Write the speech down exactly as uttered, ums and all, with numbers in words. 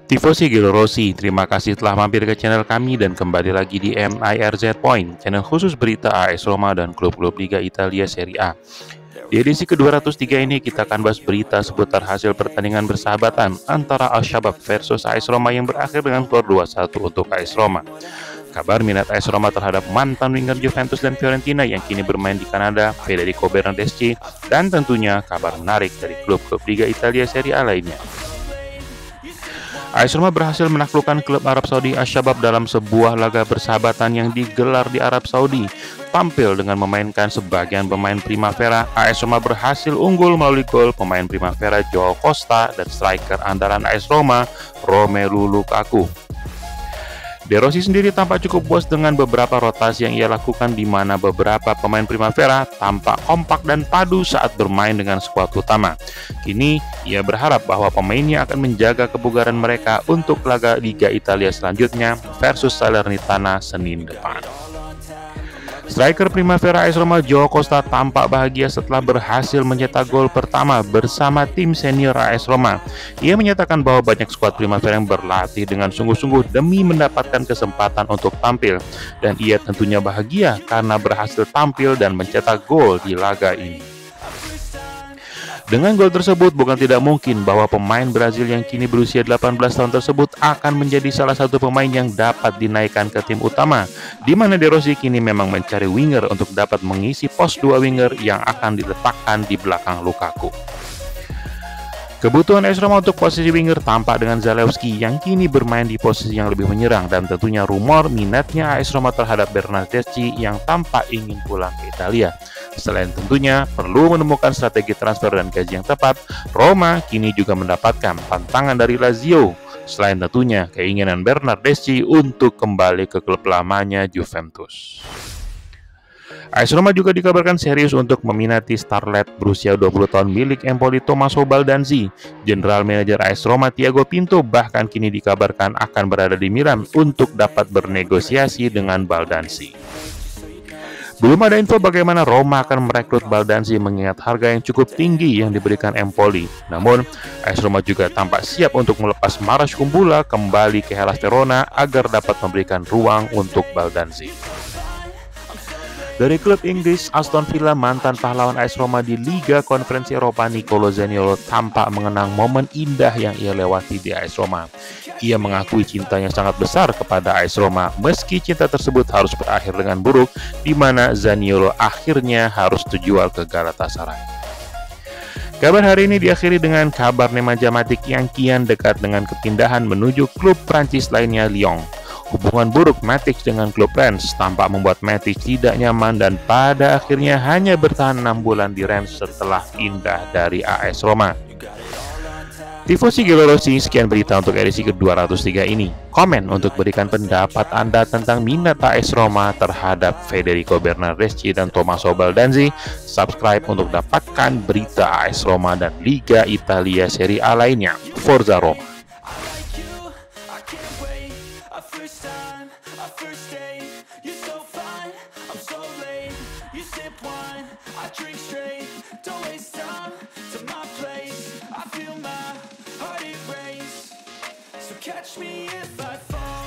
Tifosi Gelo Rossi, terima kasih telah mampir ke channel kami dan kembali lagi di M I R Z Point, channel khusus berita A S Roma dan klub-klub Liga Italia Serie A. Di edisi ke dua ratus tiga ini kita akan bahas berita seputar hasil pertandingan bersahabatan antara Al-Shabab versus A S Roma yang berakhir dengan skor dua satu untuk A S Roma. Kabar minat A S Roma terhadap mantan winger Juventus dan Fiorentina yang kini bermain di Kanada, Federico Bernardeschi, dan tentunya kabar menarik dari klub-klub Liga Italia Serie A lainnya. A S Roma berhasil menaklukkan klub Arab Saudi Al-Shabab dalam sebuah laga bersahabatan yang digelar di Arab Saudi. Tampil dengan memainkan sebagian pemain Primavera, A S Roma berhasil unggul melalui gol pemain Primavera Joao Costa dan striker andalan A S Roma, Romelu Lukaku. De Rossi sendiri tampak cukup puas dengan beberapa rotasi yang ia lakukan, di mana beberapa pemain Primavera tampak kompak dan padu saat bermain dengan skuad utama. Kini, ia berharap bahwa pemainnya akan menjaga kebugaran mereka untuk laga Liga Italia selanjutnya versus Salernitana Senin depan. Striker Primavera A S Roma Joao Costa tampak bahagia setelah berhasil mencetak gol pertama bersama tim senior A S Roma. Ia menyatakan bahwa banyak skuad Primavera yang berlatih dengan sungguh-sungguh demi mendapatkan kesempatan untuk tampil, dan ia tentunya bahagia karena berhasil tampil dan mencetak gol di laga ini. Dengan gol tersebut, bukan tidak mungkin bahwa pemain Brazil yang kini berusia delapan belas tahun tersebut akan menjadi salah satu pemain yang dapat dinaikkan ke tim utama, di mana De Rossi kini memang mencari winger untuk dapat mengisi pos dua winger yang akan diletakkan di belakang Lukaku. Kebutuhan A S Roma untuk posisi winger tampak dengan Zalewski yang kini bermain di posisi yang lebih menyerang, dan tentunya rumor minatnya A S Roma terhadap Bernardeschi yang tampak ingin pulang ke Italia. Selain tentunya perlu menemukan strategi transfer dan gaji yang tepat, Roma kini juga mendapatkan tantangan dari Lazio, selain tentunya keinginan Bernardeschi untuk kembali ke klub lamanya Juventus. A S Roma juga dikabarkan serius untuk meminati starlet berusia dua puluh tahun milik Empoli Tommaso Baldanzi. General Manager A S Roma Thiago Pinto bahkan kini dikabarkan akan berada di Milan untuk dapat bernegosiasi dengan Baldanzi. Belum ada info bagaimana Roma akan merekrut Baldanzi mengingat harga yang cukup tinggi yang diberikan Empoli. Namun, A S Roma juga tampak siap untuk melepas Maras Kumbula kembali ke Hellas Verona agar dapat memberikan ruang untuk Baldanzi. Dari klub Inggris, Aston Villa, mantan pahlawan A S Roma di Liga Konferensi Eropa, Nicolo Zaniolo tampak mengenang momen indah yang ia lewati di A S Roma. Ia mengakui cintanya sangat besar kepada A S Roma, meski cinta tersebut harus berakhir dengan buruk, di mana Zaniolo akhirnya harus dijual ke Galatasaray. Kabar hari ini diakhiri dengan kabar Nemanja Matic yang kian dekat dengan kepindahan menuju klub Prancis lainnya, Lyon. Hubungan buruk Matic dengan klub Rennes tampak membuat Matic tidak nyaman dan pada akhirnya hanya bertahan enam bulan di Rennes setelah pindah dari A S Roma. Tifosi Gelo Rossi, sekian berita untuk edisi ke dua ratus tiga ini. Komen untuk berikan pendapat Anda tentang minat A S Roma terhadap Federico Bernardeschi dan Tommaso Baldanzi. Subscribe untuk dapatkan berita A S Roma dan Liga Italia Serie A lainnya. Forza Roma! First time, our first date, you're so fine, I'm so late. You sip wine, I drink straight. Don't waste time to my place. I feel my heart erase. So catch me if I fall.